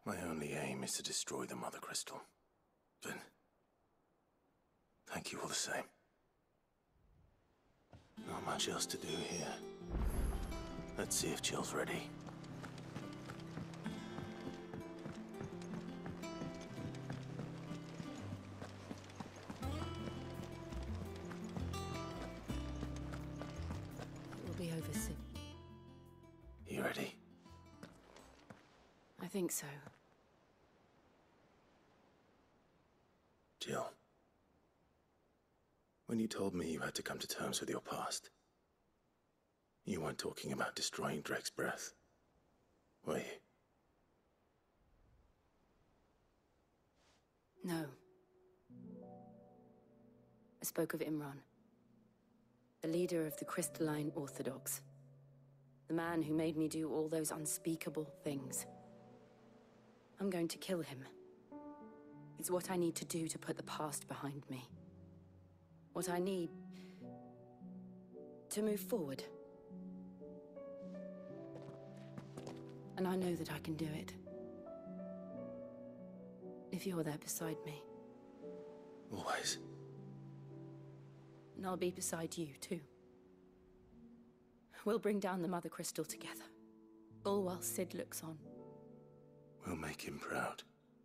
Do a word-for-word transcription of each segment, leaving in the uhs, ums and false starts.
My only aim is to destroy the Mother Crystal. But thank you all the same. Not much else to do here. Let's see if Jill's ready. It will be over soon. You ready? I think so. Jill. When you told me you had to come to terms with your past, you weren't talking about destroying Drake's breath, were you? No. I spoke of Imran, the leader of the Crystalline Orthodox. The man who made me do all those unspeakable things. I'm going to kill him. It's what I need to do to put the past behind me. What I need to move forward. And I know that I can do it. If you're there beside me. Always. And I'll be beside you, too. We'll bring down the Mother Crystal together. All while Sid looks on. We'll make him proud.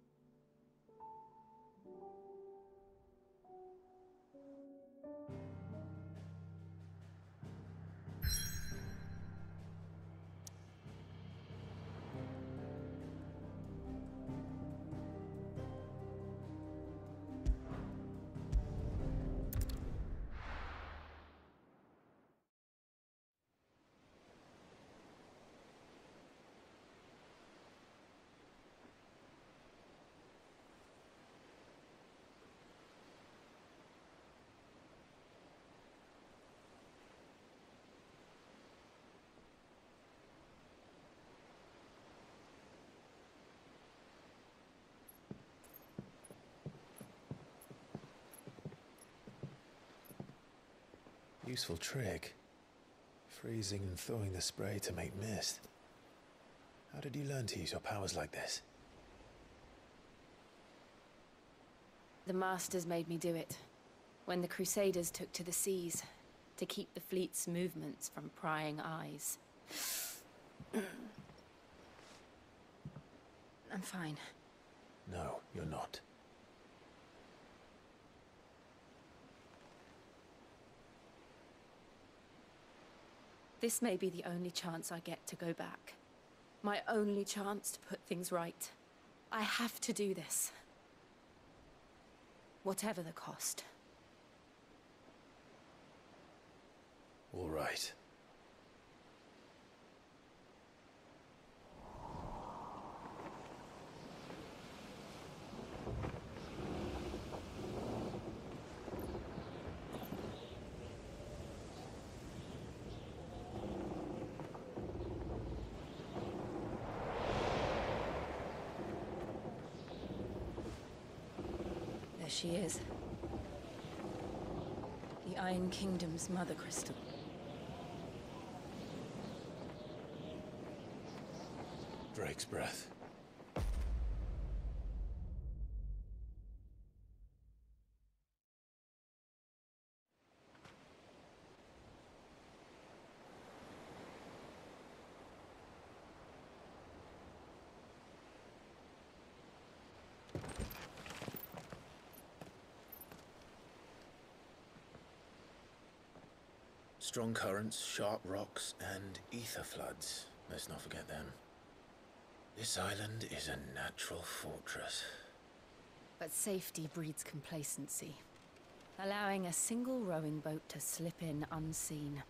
Useful trick. Freezing and thawing the spray to make mist. How did you learn to use your powers like this? The Masters made me do it. When the Crusaders took to the seas, to keep the fleet's movements from prying eyes. I'm fine. No, you're not. This may be the only chance I get to go back. My only chance to put things right. I have to do this. Whatever the cost. All right. She is. The Iron Kingdom's Mother Crystal. Drake's breath. Strong currents, sharp rocks, and ether floods. Let's not forget them. This island is a natural fortress. But safety breeds complacency, allowing a single rowing boat to slip in unseen.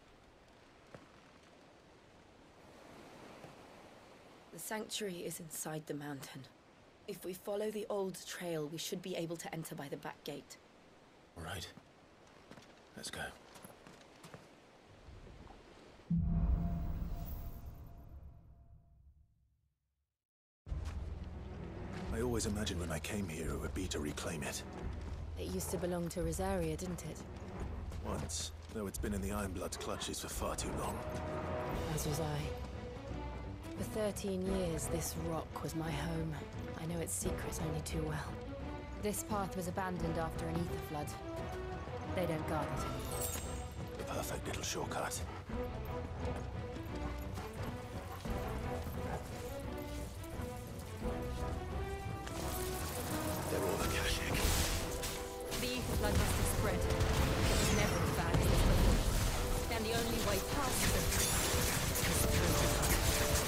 The sanctuary is inside the mountain. If we follow the old trail, we should be able to enter by the back gate. All right. Let's go. I always imagined when I came here it would be to reclaim it. It used to belong to Rosaria, didn't it? Once, though it's been in the Ironblood's clutches for far too long. As was I. For thirteen years, this rock was my home. I know its secrets only too well. This path was abandoned after an ether flood. They don't guard it anymore. The perfect little shortcut. They're all Akashic. The ether flood must have spread. It was never as bad as this before. And the only way past them is through the flood.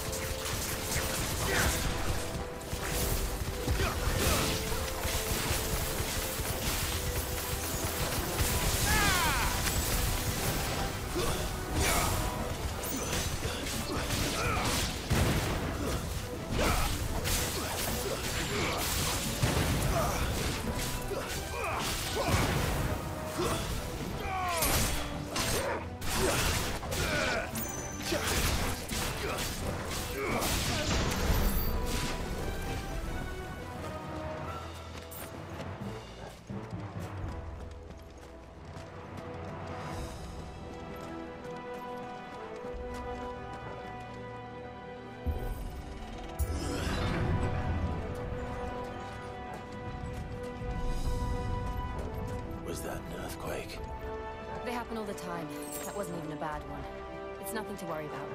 Was that an earthquake? They happen all the time. That wasn't even a bad one. It's nothing to worry about.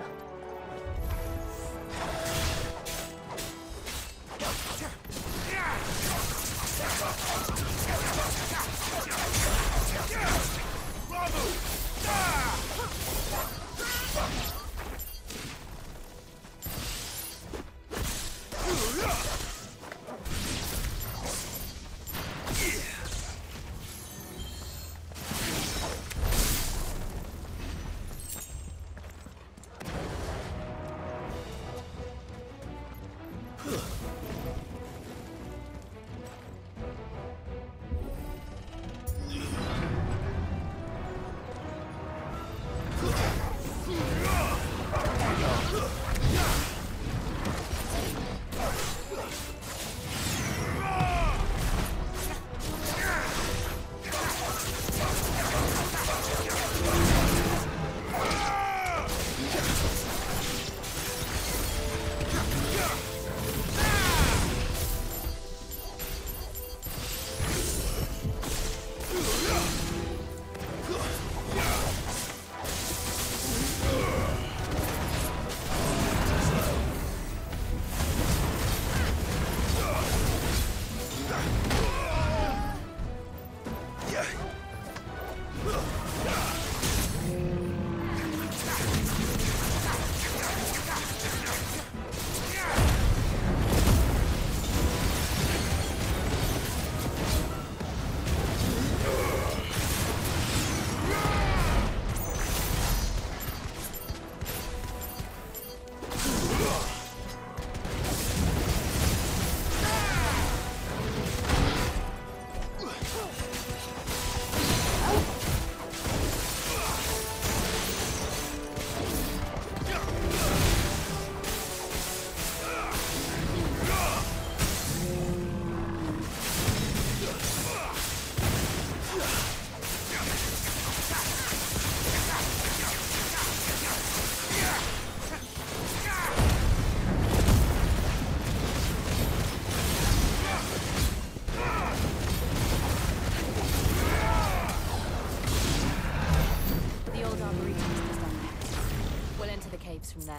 From there.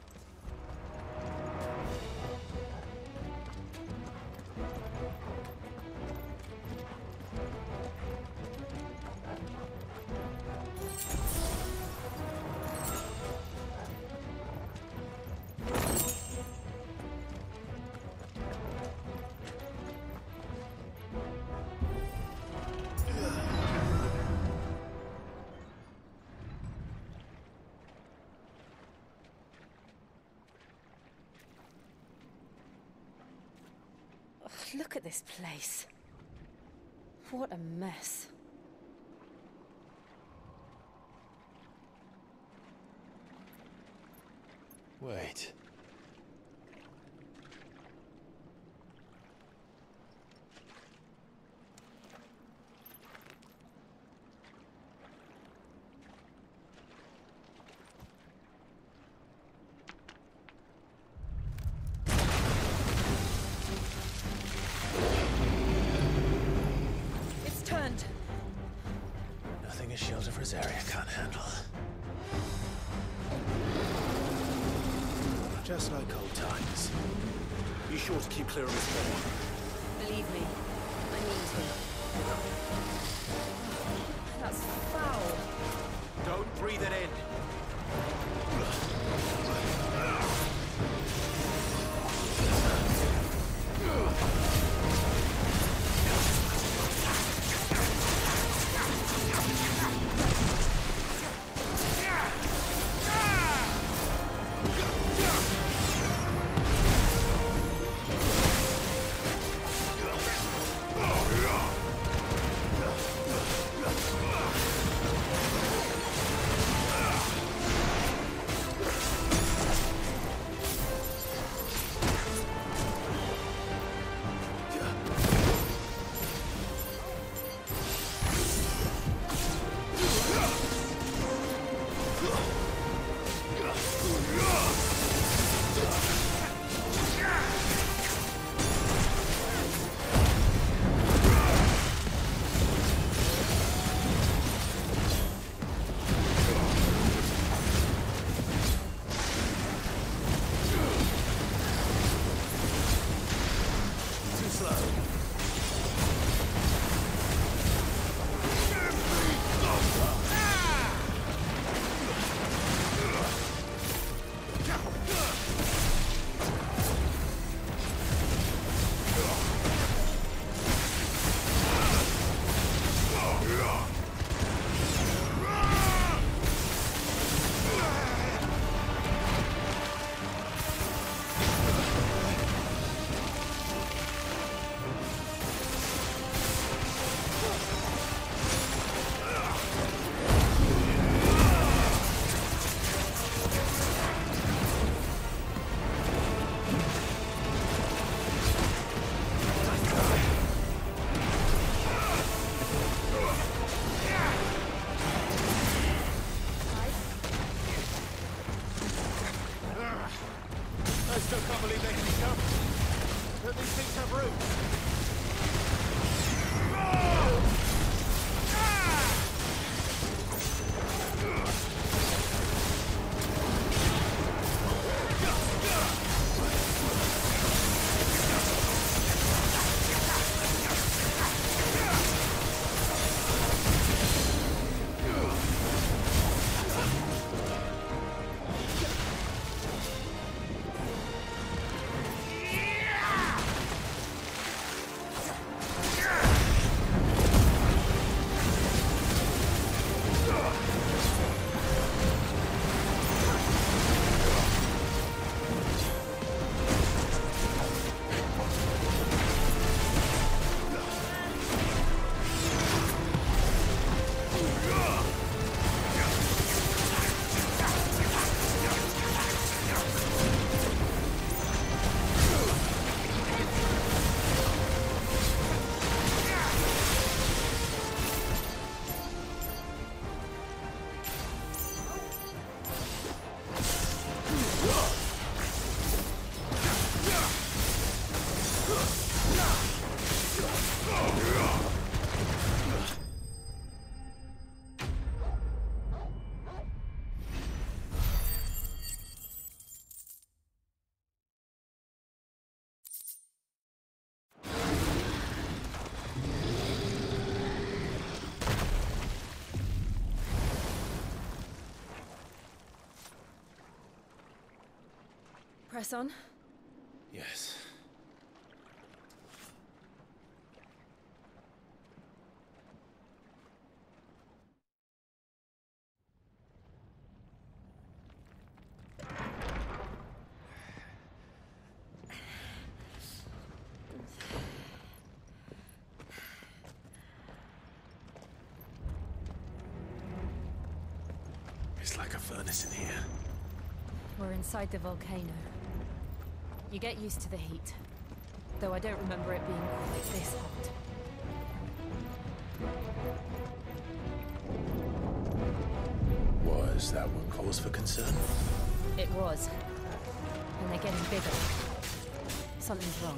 Look at this place. What a mess. Wait. Shield of Rosaria can't handle. Just like old times. Be sure to keep clear of this wall. Believe me, I mean to. That's foul. Don't breathe it in. Press on. Yes. It's like a furnace in here. We're inside the volcano. You get used to the heat, though I don't remember it being quite this hot. Was that one cause for concern? It was. And they're getting bigger. Something's wrong.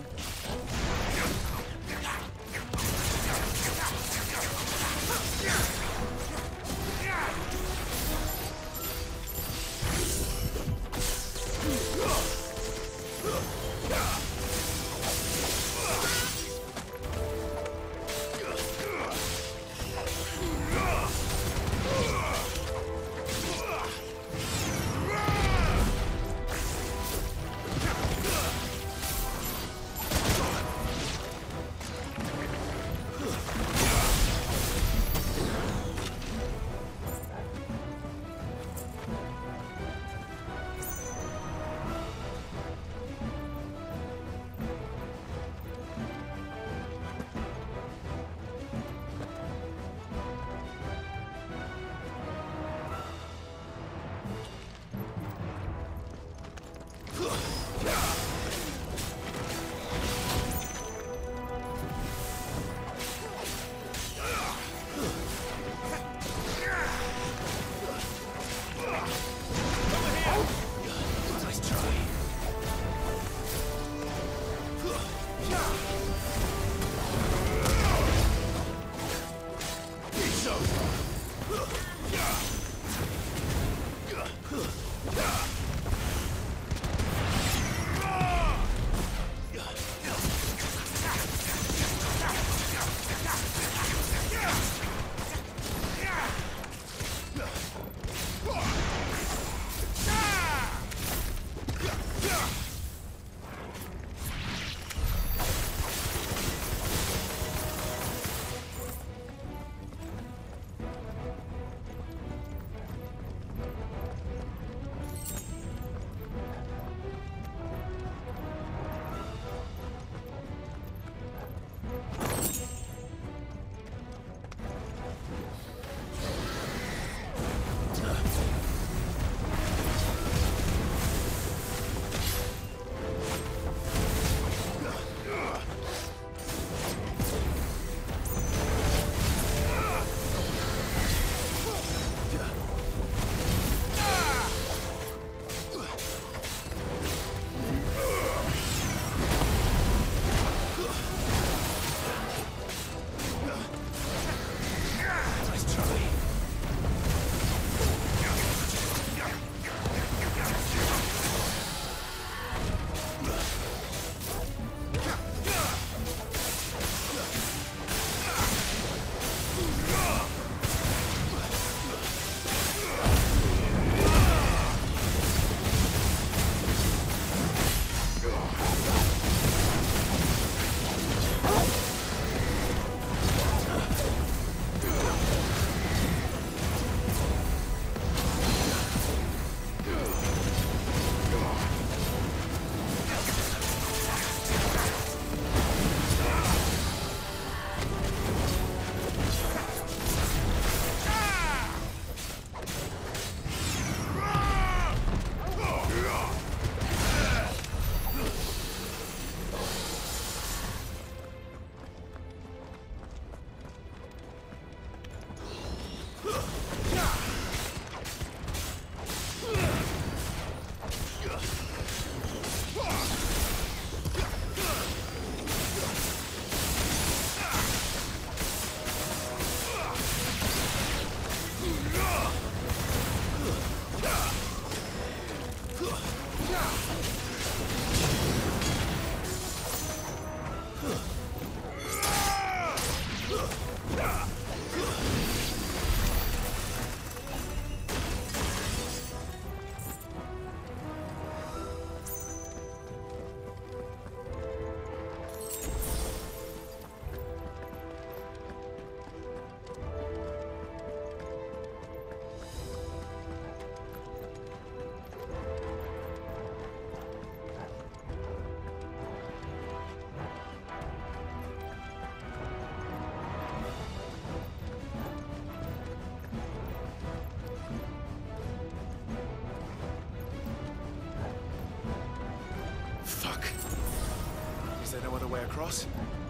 Fuck. Is there no other way across?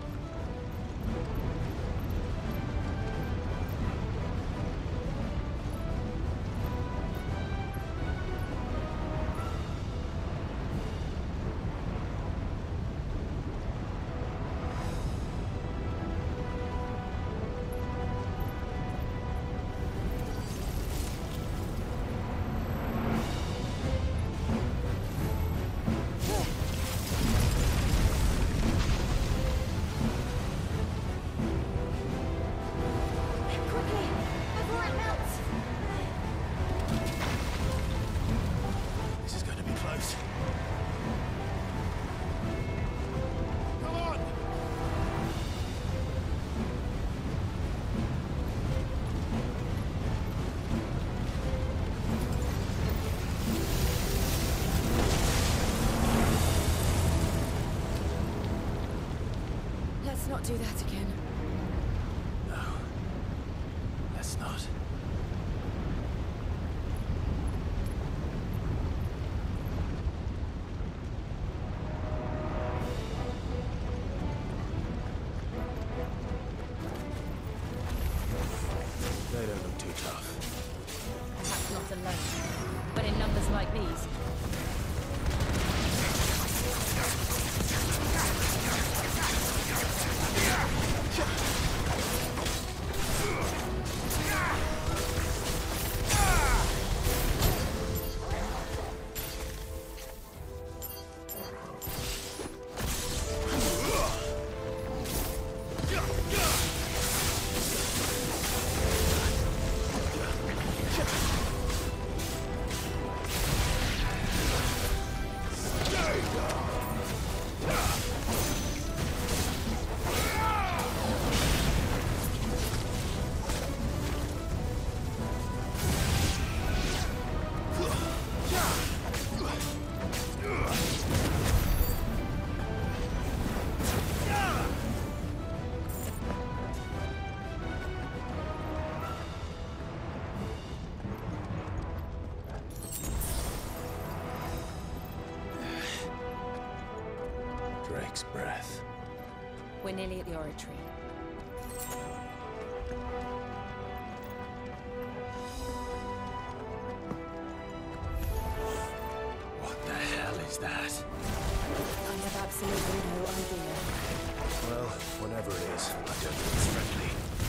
Let's not do that again. No. Let's not. They don't look too tough. Perhaps not alone, but in numbers like these. Drake's breath. We're nearly at the oratory. What the hell is that? I have absolutely no idea. Well, whatever it is, I don't think it's friendly.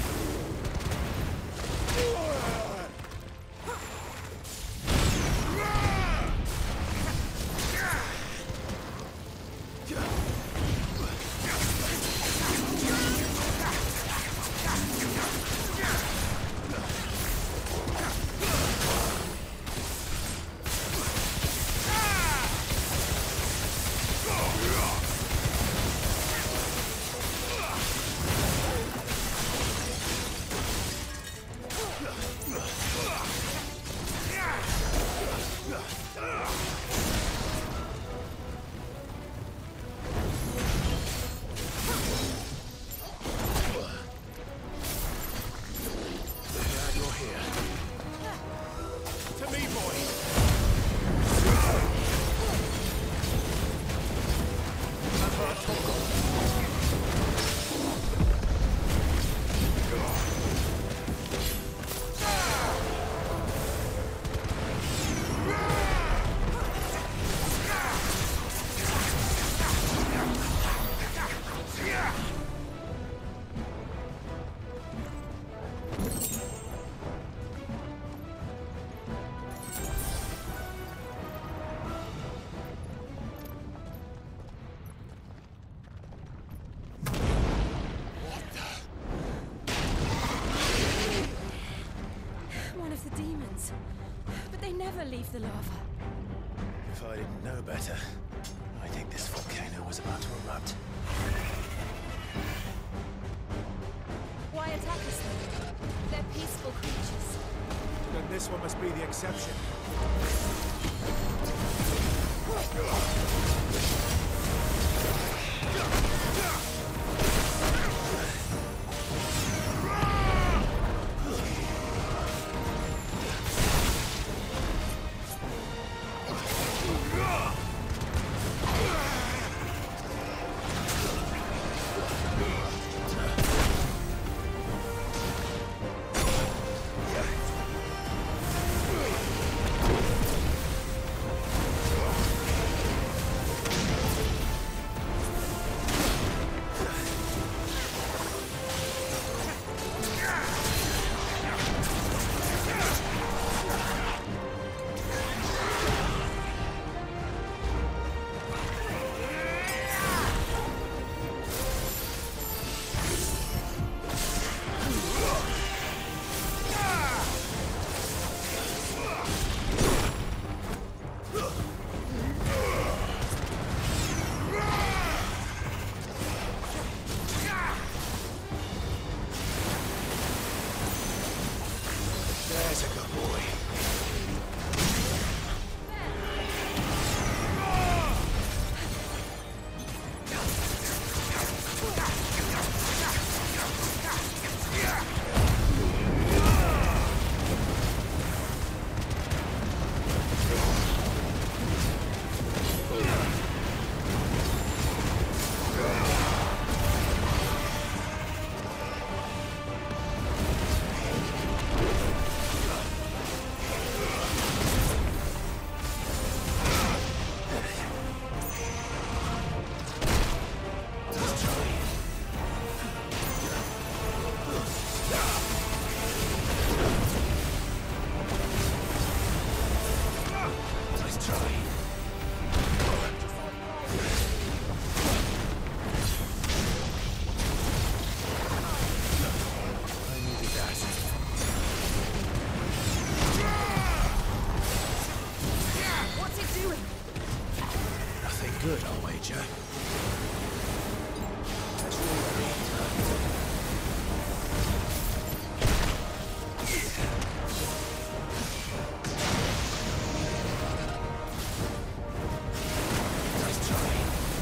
Leave the lava. If I didn't know better, I think this volcano was about to erupt. Why attack us then? They're peaceful creatures. Then this one must be the exception. I'll wager. That's all Nice try.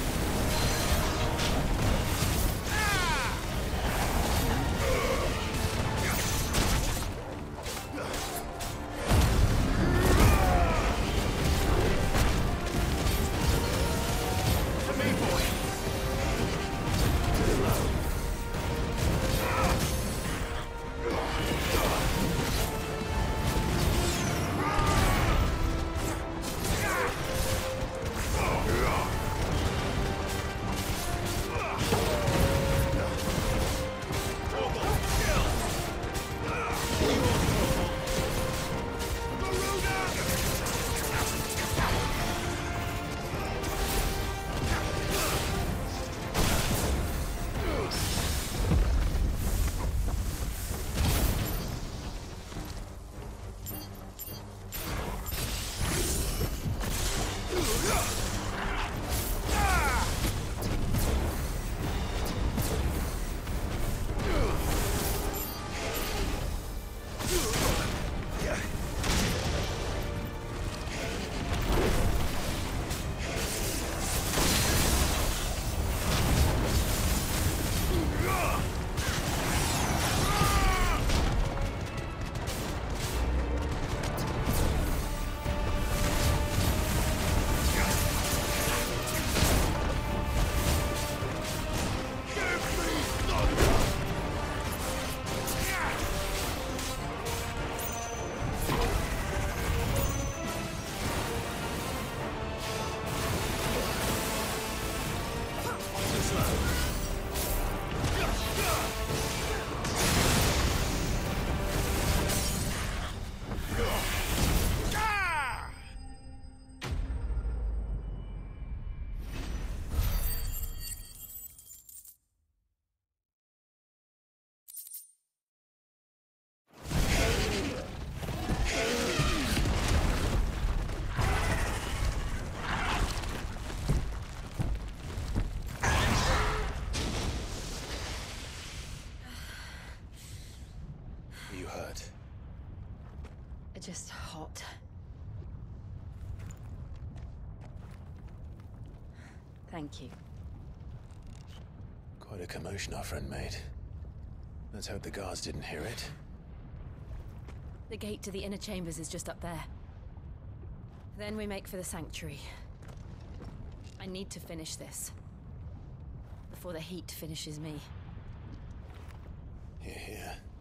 you hurt. Just hot. Thank you. Quite a commotion our friend made. Let's hope the guards didn't hear it. The gate to the inner chambers is just up there. Then we make for the sanctuary. I need to finish this. Before the heat finishes me. Here, here.